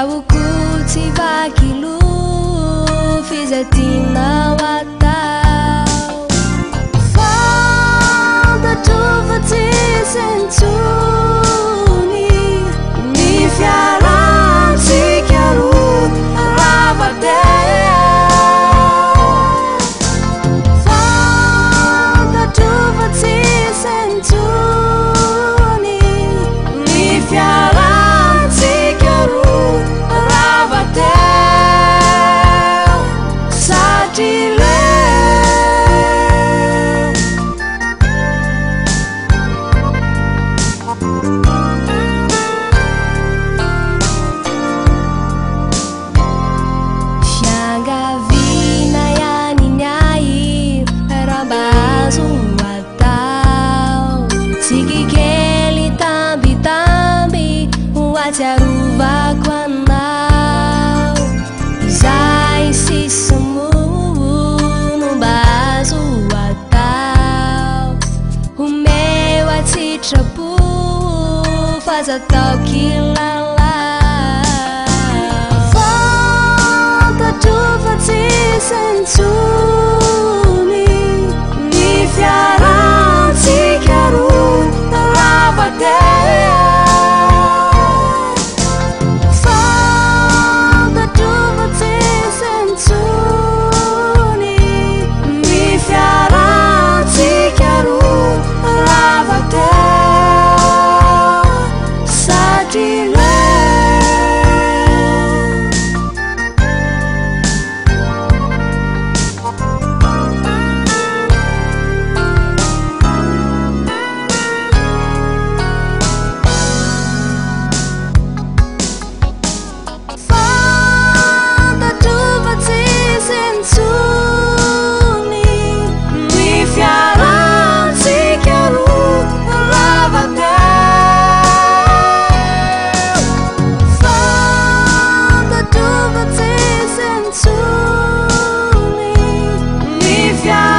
Tahuku tsy vaky lo fizatina ho atao fantatro fa tsisy intsony ny fialantsika roa ravateo fantatro fa tsisy intsony ny fialantsika roa ravateo satria fiangavina ihany ny ahy raha mba azo atao tsikikely tambitamby ho atsiarovako anao izay sisy mono mba azo atao homeo atsitrapo fa aza atao kilala fantatro fa tsisy intsony ny fialantsika roa ravateo fantatro fa tsisy intsony ny fialantsika roa ravateo satria fialantsika